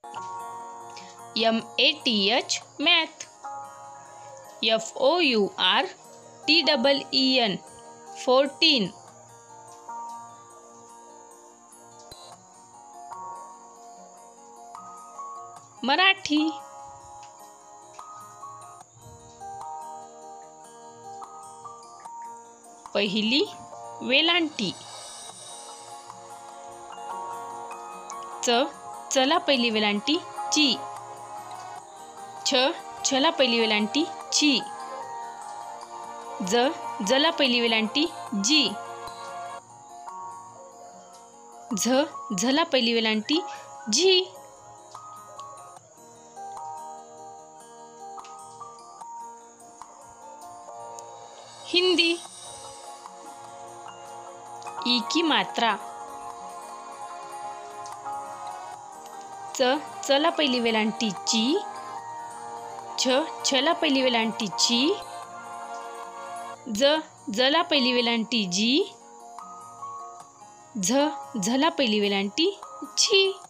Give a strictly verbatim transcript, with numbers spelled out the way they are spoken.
M A T H math. F O U R T double E N fourteen. Marathi. पहिली वेलांटी. च चला पहिली वेलांटी ची. छ छला पहिली वेलांटी ची. ज जला पहिली वेलांटी जी. झ झला पहिली वेलांटी झी. हिंदी. ई की मात्रा. च चला पहिली वेलांटी ची. छ छला पहिली वेलांटी ची. ज जला पहिली वेलांटी जी. झ झला पहिली वेलांटी झी.